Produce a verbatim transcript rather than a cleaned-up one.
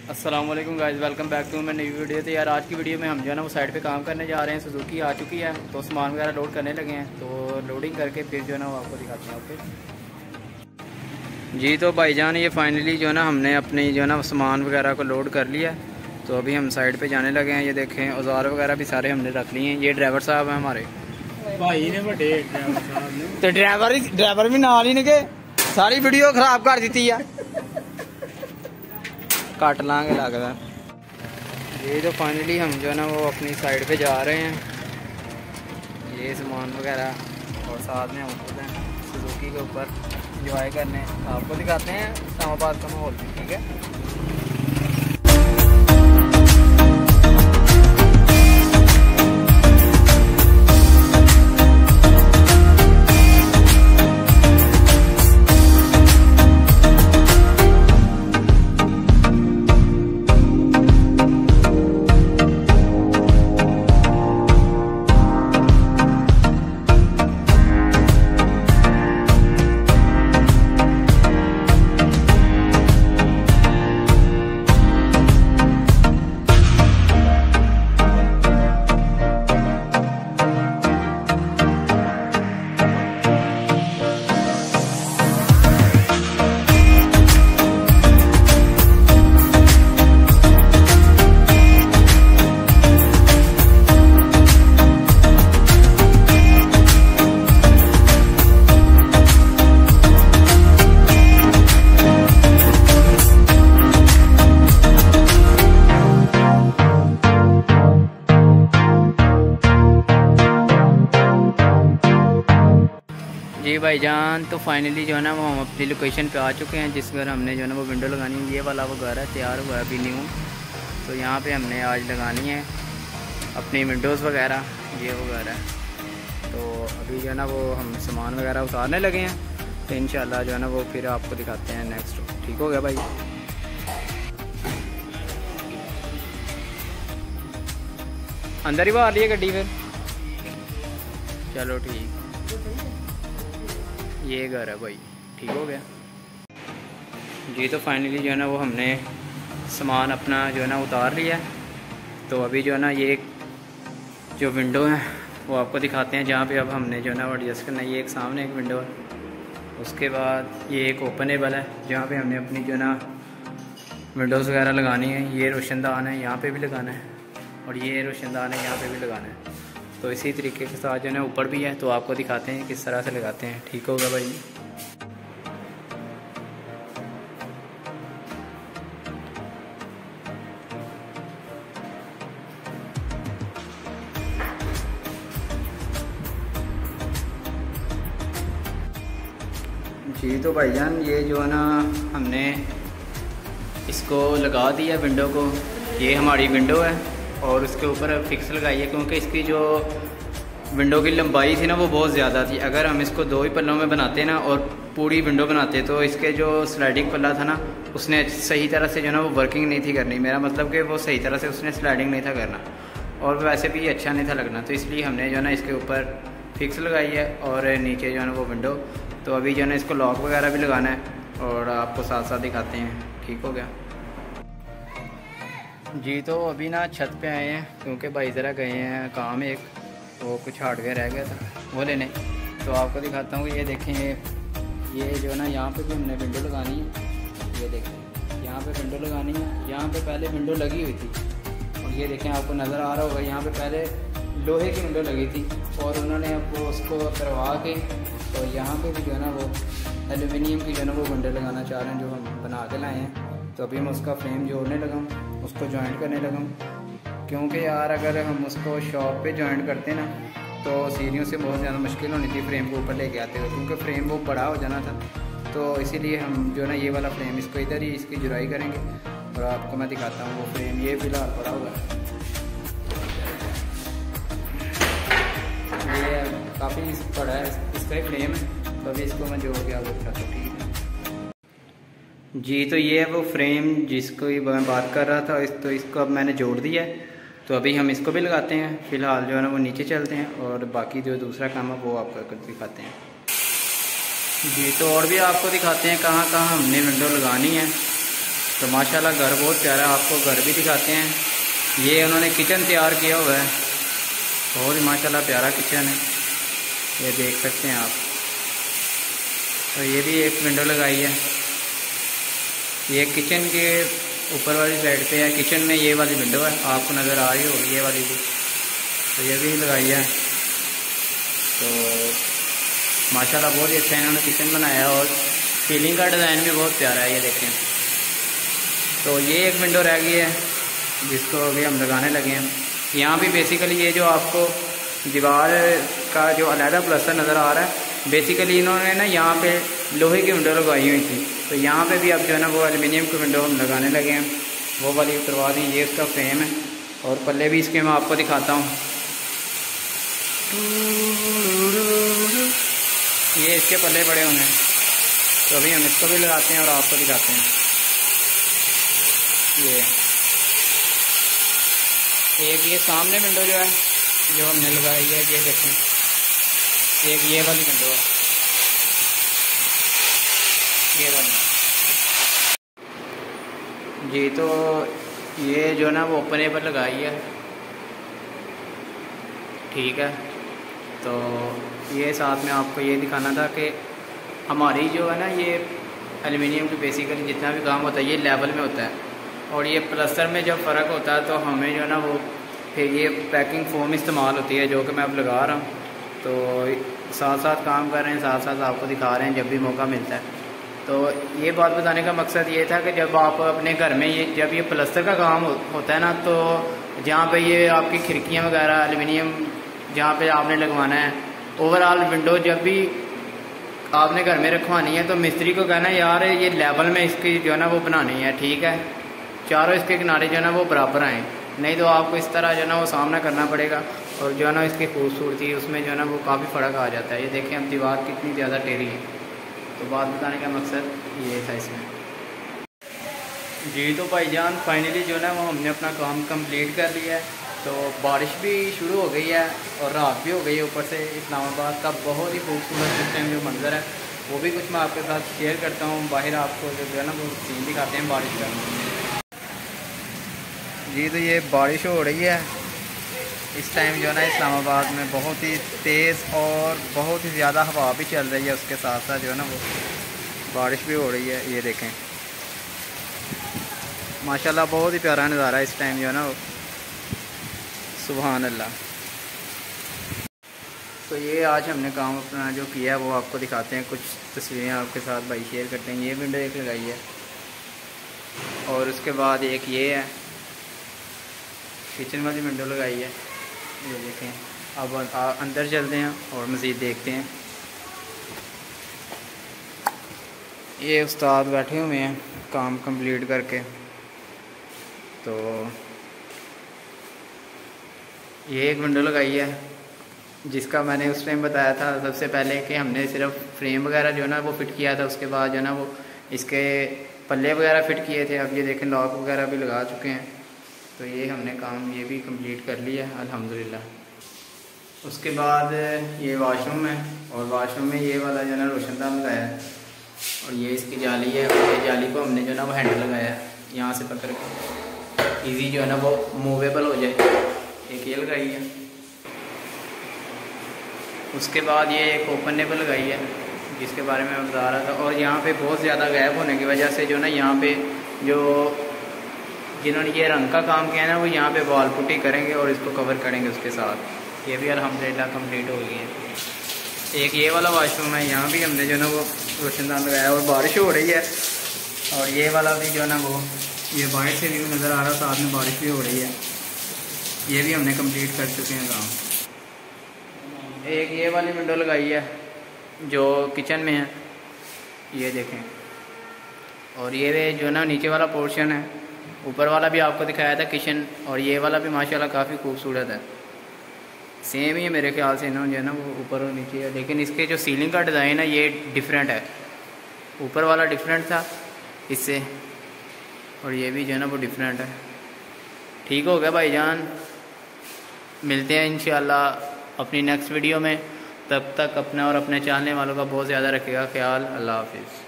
अस्सलाम वालेकुम guys, welcome back to my नई वीडियो। तो यार आज की वीडियो में हम जो है ना वो साइड पे काम करने जा रहे हैं। सुजुकी आ चुकी है तो सामान वगैरह लोड करने लगे हैं, तो लोडिंग करके फिर जो है ना वो आपको दिखाते हैं। ओके जी, तो भाईजान ये फाइनली जो है ना हमने अपनी जो है ना सामान वगैरह को लोड कर लिया। तो अभी हम साइड पर जाने लगे हैं। ये देखें औजार वगैरह भी सारे हमने रख लिए हैं। ये ड्राइवर साहब हैं हमारे भाई ने बड़े ड्राइवर साहब ने तो ड्राइवर ड्राइवर भी नाल ही ने के सारी वीडियो खराब कर दी है। काट लांगे लगता। ये तो फाइनली हम जो है ना वो अपनी साइड पे जा रहे हैं। ये सामान वगैरह और साथ में हम खुद हैं सुजुकी के ऊपर इंजॉय करने। आपको दिखाते हैं इस्लामाबाद का माहौल भी। ठीक है, जी भाईजान, तो फाइनली जो है ना वो हम अपनी लोकेशन पे आ चुके हैं जिस घर हमने जो है ना वो विंडो लगानी है। ये वाला वो घर है, तैयार हुआ है अभी न्यू। तो यहाँ पे हमने आज लगानी है अपनी विंडोज़ वगैरह। ये वो घर है। तो अभी जो है ना वो हम सामान वगैरह उतारने लगे हैं। तो इंशाल्लाह जो है ना वो फिर आपको दिखाते हैं नेक्स्ट। ठीक हो गया भाई? अंदर ही बाहर लिए गड्डी फिर। चलो ठीक, ये घर है भाई। ठीक हो गया जी। तो फाइनली जो है ना वो हमने सामान अपना जो है ना उतार लिया है। तो अभी जो है ना ये जो विंडो है वो आपको दिखाते हैं जहाँ पे अब हमने जो है ना वो एडजस्ट करना है। ये एक सामने एक विंडो है, उसके बाद ये एक ओपनेबल है जहाँ पे हमने अपनी जो है ना विंडोज़ वगैरह लगानी है। ये रोशनदान है, यहाँ पे भी लगाना है, और ये रोशनदान है, यहाँ पे भी लगाना है। तो इसी तरीके के साथ जो है ना ऊपर भी है। तो आपको दिखाते हैं किस तरह से लगाते हैं। ठीक होगा भाई? जी, तो भाईजान ये जो है ना हमने इसको लगा दिया विंडो को। ये हमारी विंडो है और उसके ऊपर फिक्स लगाई है क्योंकि इसकी जो विंडो की लंबाई थी ना वो बहुत ज़्यादा थी। अगर हम इसको दो ही पल्लों में बनाते ना और पूरी विंडो बनाते तो इसके जो स्लाइडिंग पल्ला था ना उसने सही तरह से जो है ना वो वर्किंग नहीं थी करनी। मेरा मतलब कि वो सही तरह से उसने स्लाइडिंग नहीं था करना और वैसे भी अच्छा नहीं था लगना। तो इसलिए हमने जो है ना इसके ऊपर फिक्स लगाई है और नीचे जो है ना वो विंडो। तो अभी जो है ना इसको लॉक वगैरह भी लगाना है और आपको साथ साथ दिखाते हैं। ठीक हो गया जी। तो अभी ना छत पे आए हैं क्योंकि भाई ज़रा गए हैं काम, एक वो कुछ हार्डवेयर रह गया था वो लेने। तो आपको दिखाता हूँ। ये देखें, ये जो है ना यहाँ पे भी हमने विंडो लगानी है। ये देखें यहाँ पे विंडो लगानी है। यहाँ पे पहले विंडो लगी हुई थी और ये देखें आपको नज़र आ रहा होगा यहाँ पे पहले लोहे की विंडो लगी थी और उन्होंने अब वो उसको करवा के तो यहाँ पे भी जो है ना वो एल्यूमिनियम की जो है ना वो विंडो लगाना चाह रहे हैं जो हम बना के लाए हैं। तो अभी मैं उसका फ्रेम जोड़ने लगा, उसको जॉइंट करने लगा क्योंकि यार अगर हम उसको शॉप पे जॉइंट करते ना तो सीढ़ियों से बहुत ज़्यादा मुश्किल होनी थी फ्रेम को ऊपर लेके आते हुए, क्योंकि फ्रेम वो बड़ा हो जाना था। तो इसीलिए हम जो है ना ये वाला फ्रेम इसको इधर ही इसकी जुड़ाई करेंगे और आपको मैं दिखाता हूँ वो फ्रेम। ये फ़िलहाल पड़ा हुआ है, ये काफ़ी बड़ा है, इसका ही फ्रेम है। तो अभी इसको मैं जोड़ के आपको दिखाता हूँ। ठीक है जी। तो ये है वो फ्रेम जिसको मैं बात कर रहा था। इस तो इसको अब मैंने जोड़ दिया है। तो अभी हम इसको भी लगाते हैं। फ़िलहाल जो है ना वो नीचे चलते हैं और बाकी जो दूसरा काम है वो आपको दिखाते हैं जी। तो और भी आपको दिखाते हैं कहाँ कहाँ हमने विंडो लगानी है। तो माशाल्लाह घर बहुत प्यारा है, आपको घर भी दिखाते हैं। ये उन्होंने किचन तैयार किया हुआ है, बहुत ही माशाल्लाह प्यारा किचन है, ये देख सकते हैं आप। तो ये भी एक विंडो लगाई है, ये किचन के ऊपर वाली साइड पे है। किचन में ये वाली विंडो है, आपको नज़र आ रही होगी ये वाली भी, तो ये भी लगाई है। तो माशाल्लाह बहुत ही अच्छा इन्होंने किचन बनाया है, और सीलिंग का डिज़ाइन भी बहुत प्यारा है, ये देखें। तो ये एक विंडो रह गई है जिसको अभी हम लगाने लगे हैं। यहाँ भी बेसिकली ये जो आपको दीवार का जो अलहदा प्लस्तर नज़र आ रहा है, बेसिकली इन्होंने ना यहाँ पे लोहे की विंडो लगाई हुई थी, तो यहाँ पे भी अब जो है ना वो एल्युमिनियम की विंडो हम लगाने लगे हैं, वो वाली उतरवा दी। ये उसका फ्रेम है, और पल्ले भी इसके मैं आपको दिखाता हूँ। ये इसके पल्ले पड़े हुए हैं, तो अभी हम इसको भी लगाते हैं और आपको दिखाते हैं। ये एक ये सामने विंडो जो है जो हमने लगाई है, ये देखें, एक ये वाली विंडो है, ये वाली जी। तो ये जो ना वो ओपनेबल लगाई है, ठीक है। तो ये साथ में आपको ये दिखाना था कि हमारी जो है ना ये एल्युमिनियम की बेसिकली जितना भी काम होता है ये लेवल में होता है, और ये प्लस्तर में जब फ़र्क होता है तो हमें जो है ना वो फिर ये पैकिंग फोम इस्तेमाल होती है, जो कि मैं अब लगा रहा हूँ। तो साथ साथ काम कर रहे हैं, साथ साथ आपको दिखा रहे हैं जब भी मौका मिलता है। तो ये बात बताने का मकसद ये था कि जब आप अपने घर में ये जब ये प्लस्तर का काम हो, होता है ना, तो जहाँ पे ये आपकी खिड़कियाँ वगैरह एल्युमिनियम जहाँ पे आपने लगवाना है, ओवरऑल विंडो जब भी आपने घर में रखवानी है, तो मिस्त्री को कहना है यार ये लेवल में इसकी जो है ना वो बनानी है, ठीक है, चारों इसके किनारे जो है ना वो बराबर आएँ, नहीं तो आपको इस तरह जो है ना वो सामना करना पड़ेगा, और जो है ना इसकी खूबसूरती उसमें जो है ना वो काफ़ी फ़र्क आ जाता है। ये देखें अब दीवार कितनी ज़्यादा टेढ़ी है। तो बात बताने का मकसद ये था इसमें जी। तो भाईजान फाइनली जो है ना वो हमने अपना काम कंप्लीट कर लिया है। तो बारिश भी शुरू हो गई है और रात भी हो गई है, ऊपर से इस्लामाबाद का बहुत ही खूबसूरत इस टाइम जो मंज़र है वो भी कुछ मैं आपके साथ शेयर करता हूँ। बाहर आपको जो है ना वो सीन दिखाते हैं बारिश का जी। तो ये बारिश हो रही है इस टाइम जो है ना इस्लामाबाद में, बहुत ही तेज़ और बहुत ही ज़्यादा हवा भी चल रही है, उसके साथ साथ जो है ना वो बारिश भी हो रही है। ये देखें माशाल्लाह बहुत ही प्यारा नज़ारा है इस टाइम जो है ना वो, सुभान अल्लाह। तो ये आज हमने काम अपना जो किया है वो आपको दिखाते हैं, कुछ तस्वीरें आपके साथ भाई शेयर करते हैं। ये विंडो एक लगाई है, और उसके बाद एक ये है किचन वाली विंडो लगाई है, ये देखें। अब अंदर चलते हैं और मज़ीद देखते हैं। ये उस्ताद बैठे हुए हैं काम कंप्लीट करके। तो ये एक विंडो लगाई है जिसका मैंने उस टाइम बताया था सबसे पहले कि हमने सिर्फ फ्रेम वगैरह जो है ना वो फिट किया था, उसके बाद जो है ना वो इसके पल्ले वगैरह फिट किए थे। अब ये देखें लॉक वगैरह भी लगा चुके हैं। तो ये हमने काम ये भी कंप्लीट कर लिया अल्हम्दुलिल्लाह। उसके बाद ये वॉशरूम है, और वॉशरूम में ये वाला जो है ना रोशनदान लगाया है, और ये इसकी जाली है, और ये जाली को हमने जो है ना वो हैंडल लगाया है, यहाँ से पकड़ के ईजी जो है ना वो मूवेबल हो जाए, एक ये लगाई है। उसके बाद ये एक ओपनेबल लगाई है जिसके बारे में मैं बता रहा था। और यहाँ पे बहुत ज़्यादा गैप होने की वजह से जो ना यहाँ पे जो जिन्होंने ये रंग का काम किया है ना वो यहाँ पे वॉल पुट्टी करेंगे और इसको कवर करेंगे उसके साथ। ये भी अल्हम्दुलिल्लाह कंप्लीट हो गई है। एक ये वाला वॉशरूम है, यहाँ भी हमने जो ना वो रोशनदान लगाया, और बारिश हो रही है, और ये वाला भी जो है ना वो ये बाहर से व्यू नज़र आ रहा है, साथ में बारिश भी हो रही है। ये भी हमने कंप्लीट कर चुके हैं काम। एक ये वाली विंडो लगाई है जो किचन में है, ये देखें। और ये जो ना नीचे वाला पोर्शन है, ऊपर वाला भी आपको दिखाया था किचन, और ये वाला भी माशाल्लाह काफ़ी खूबसूरत है। सेम ही है मेरे ख्याल से इन्होंने जो है ना वो ऊपर और नीचे है, लेकिन इसके जो सीलिंग का डिज़ाइन है ये डिफरेंट है। ऊपर वाला डिफरेंट था इससे, और ये भी जो है ना वो डिफरेंट है। ठीक हो गया भाईजान, मिलते हैं इंशाल्लाह अपनी नेक्स्ट वीडियो में। तब तक अपना और अपने चाहने वालों का बहुत ज़्यादा रखिएगा ख्याल। अल्लाह हाफिज़।